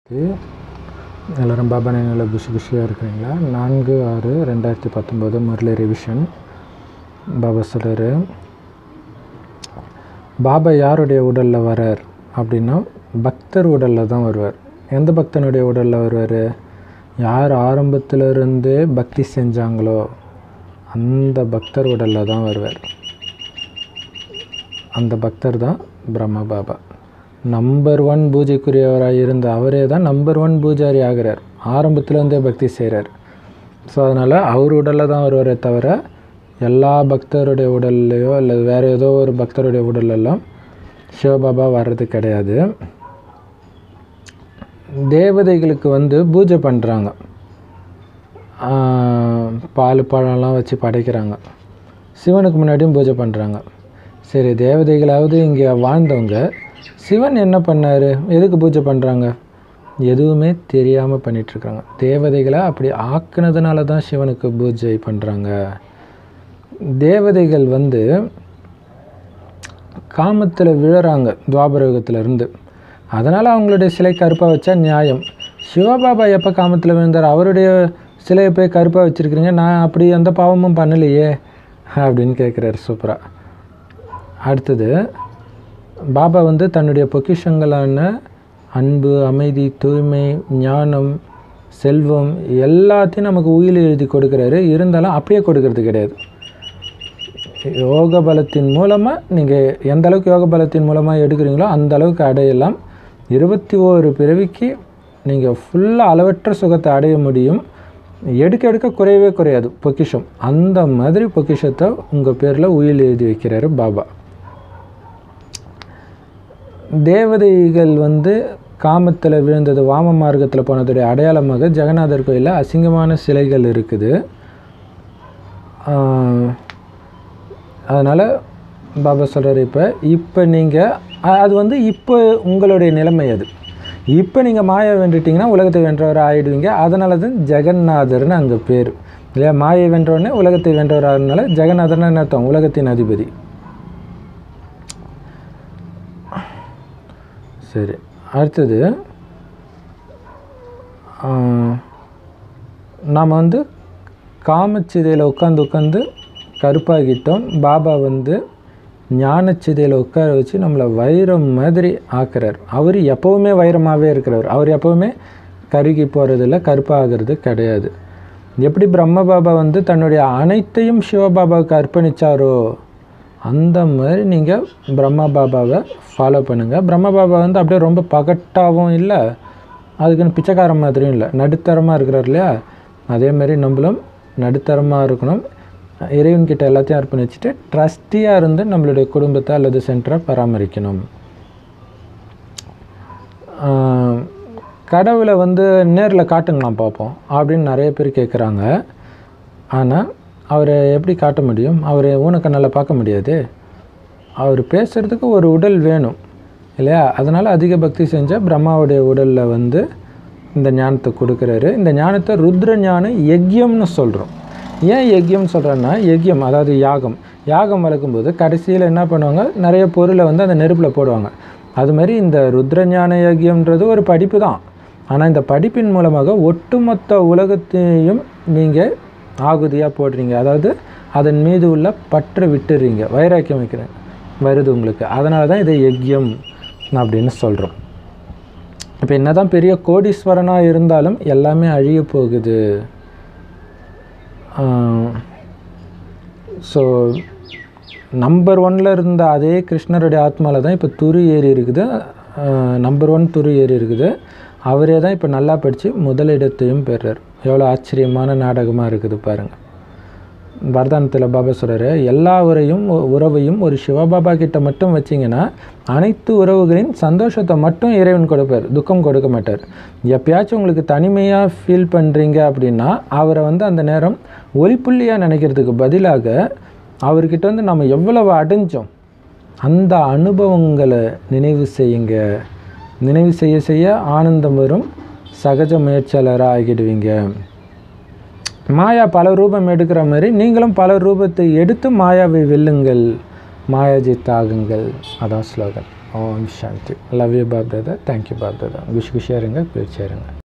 எல்லோரும் பாபா நினைவில் குஷியாக இருக்கிறீங்களா? 4/6/2019 முரளி ரிவிஷன். பாபா சொல்கிறாரு, பாபா யாருடைய உடலில் வரார் அப்படின்னா பக்தர் உடலில் தான் வருவார். எந்த பக்தனுடைய உடலில் வருவார்? யார் ஆரம்பத்திலிருந்தே பக்தி செஞ்சாங்களோ அந்த பக்தர் உடலில் தான் வருவார். அந்த பக்தர் தான் பிரம்மா பாபா. நம்பர் 1 பூஜைக்குரியவராக இருந்த அவரே தான் நம்பர் 1 பூஜாரி ஆகிறார். ஆரம்பத்துலேருந்தே பக்தி செய்கிறார். ஸோ அதனால் அவர் உடலில் தான் வருவாரே தவிர எல்லா பக்தருடைய உடல்லையோ அல்லது வேறு ஏதோ ஒரு பக்தருடைய உடலெல்லாம் சிவபாபா வர்றது கிடையாது. தேவதைகளுக்கு பூஜை பண்ணுறாங்க, பால் பழம்லாம் வச்சு படைக்கிறாங்க. சிவனுக்கு முன்னாடியும் பூஜை பண்ணுறாங்க. சரி, தேவதைகளாவது இங்கே வாழ்ந்தவங்க சிவன் என்ன பண்ணார்? எதுக்கு பூஜை பண்ணுறாங்க? எதுவுமே தெரியாமல் பண்ணிகிட்ருக்காங்க. தேவதைகளை அப்படி ஆக்குனதுனால தான் சிவனுக்கு பூஜை பண்ணுறாங்க. தேவதைகள் காமத்தில் விழுறாங்க துவாபரயுகத்திலேருந்து. அதனால் அவங்களுடைய சிலை கருப்பாக வச்சா நியாயம். சிவபாபா எப்போ காமத்தில் விழுந்தார்? அவருடைய சிலையை போய் கருப்பாக வச்சுருக்கிறீங்க, நான் அப்படி எந்த பாவமும் பண்ணலையே அப்படின்னு கேட்குறாரு. சூப்பராக. அடுத்தது, பாபா தன்னுடைய பொக்கிஷங்களான அன்பு, அமைதி, தூய்மை, ஞானம், செல்வம் எல்லாத்தையும் நமக்கு உயிர் எழுதி கொடுக்குறாரு. இருந்தாலும் அப்படியே கொடுக்கறது கிடையாது. யோக பலத்தின் மூலமாக நீங்கள் எந்த அளவுக்கு யோக பலத்தின் மூலமாக எடுக்கிறீங்களோ அந்த அளவுக்கு அடையலாம். 21 பிறவிக்கு நீங்கள் ஃபுல்லாக அளவற்ற சுகத்தை அடைய முடியும். எடுக்க எடுக்க குறையவே குறையாது பொக்கிஷம். அந்த மாதிரி பொக்கிஷத்தை உங்கள் பேரில் உயிர் எழுதி வைக்கிறாரு பாபா. தேவதைகள் காமத்தில் விழுந்தது, வாம மார்க்கத்தில் போனதுடைய அடையாளமாக ஜெகநாதர் கோயிலில் அசிங்கமான சிலைகள் இருக்குது. அதனால் பாபா சொல்கிறார், இப்போ நீங்கள் அது இப்போ உங்களுடைய நிலைமை அது. இப்போ நீங்கள் மாயை வென்றுட்டிங்கன்னா உலகத்தை வென்றவர் ஆகிடுவீங்க. அதனால தான் ஜெகநாதர்னு அங்கே பேர் இல்லையா? மாயை வென்றவொடனே உலகத்தை வென்றவர் ஆகிறதுனால ஜெகநாதர்னு என்ன அர்த்தம்? உலகத்தின் அதிபதி. சரி, அடுத்தது நாம் காமச்சிதையில் உட்காந்து கருப்பாகிட்டோம். பாபா ஞானச்சிதையில் உட்கார வச்சு நம்மளை வைரம் மாதிரி ஆக்குறார். அவர் எப்போவுமே வைரமாகவே இருக்கிறவர். அவர் எப்போவுமே கருகி போகிறதில்ல, கருப்பாகிறது கிடையாது. எப்படி பிரம்ம பாபா தன்னுடைய அனைத்தையும் சிவபாபாவுக்கு அர்ப்பணித்தாரோ அந்த மாதிரி நீங்கள் பிரம்மா பாபாவை ஃபாலோ பண்ணுங்கள். பிரம்ம பாபா அப்படியே ரொம்ப பகட்டாகவும் இல்லை, அதுக்குன்னு பிச்சைக்கார மாதிரியும் இல்லை, நடுத்தரமாக இருக்கிறார் இல்லையா? அதே மாதிரி நம்மளும் நடுத்தரமாக இருக்கணும். இறைவன்கிட்ட எல்லாத்தையும் அர்ப்பணிச்சுட்டு ட்ரஸ்டியாக இருந்து நம்மளுடைய குடும்பத்தை அல்லது சென்டரை பராமரிக்கணும். கடவுளை நேரில் காட்டுங்களாம் பார்ப்போம் அப்படின்னு நிறைய பேர் கேட்குறாங்க. ஆனால் அவரை எப்படி காட்ட முடியும்? அவரை ஊனக்கண்ணால் பார்க்க முடியாது. அவர் பேசுகிறதுக்கு ஒரு உடல் வேணும் இல்லையா? அதனால் அதிக பக்தி செஞ்ச பிரம்மாவுடைய உடலில் இந்த ஞானத்தை கொடுக்குறாரு. இந்த ஞானத்தை ருத்ர ஞான யஜ்யம்னு சொல்கிறோம். ஏன் யஜ்யம்னு சொல்கிறேன்னா, யஜ்யம் அதாவது யாகம் வளர்க்கும்போது கடைசியில் என்ன பண்ணுவாங்க? நிறைய பொருளை அந்த நெருப்பில் போடுவாங்க. அதுமாதிரி இந்த ருத்ர ஞான யஜ்யம்ன்றது ஒரு படிப்பு தான். ஆனால் இந்த படிப்பின் மூலமாக ஒட்டுமொத்த உலகத்தையும் நீங்கள் ஆகுதியாக போடுறீங்க. அதாவது அதன் மீது உள்ள பற்றை விட்டுறீங்க, வைராக்கியம் வைக்கிறேன் வருது உங்களுக்கு. அதனால தான் இதை யஜ்யம் அப்படின்னு சொல்கிறோம். இப்போ என்ன தான் பெரிய கோடீஸ்வரனாக இருந்தாலும் எல்லாமே அழிய போகுது. ஸோ நம்பர் 1 இருந்த அதே கிருஷ்ணருடைய ஆத்மாவில் தான் இப்போ துரு ஏறி இருக்குது. நம்பர் 1 துரு ஏறி இருக்குது. அவரே தான் இப்போ நல்லா படித்து முதலிடத்தையும் பெறுறார். எவ்வளோ ஆச்சரியமான நாடகமாக இருக்குது பாருங்கள். வரதானத்தில் பாபா சொல்கிறாரு, எல்லா உறவையும் ஒரு சிவபாபா கிட்ட மட்டும் வச்சிங்கன்னா அனைத்து உறவுகளின் சந்தோஷத்தை மட்டும் இறைவன் கொடுப்பார், துக்கம் கொடுக்க மாட்டார். எப்பயாச்சும் உங்களுக்கு தனிமையாக ஃபீல் பண்ணுறீங்க அப்படின்னா அவரை அந்த நேரம் ஒளிப்புள்ளியாக நினைக்கிறதுக்கு பதிலாக அவர்கிட்ட நம்ம எவ்வளவு அடைஞ்சோம் அந்த அனுபவங்களை நினைவு செய்யுங்க. நினைவு செய்ய செய்ய ஆனந்தம் வரும், சகஜ முயற்சியாளராக ஆகிடுவீங்க. மாயா பல ரூபம் எடுக்கிற மாதிரி நீங்களும் பல ரூபத்தை எடுத்து மாயாவை வெல்லுங்கள், மாயாஜித் ஆகுங்கள். அதான் ஸ்லோகன். ஓம் சாந்தி. Love you Bap Dada. Thank you Bap Dada. குஷியாக இருங்க, குளிர்ச்சியாக இருங்க.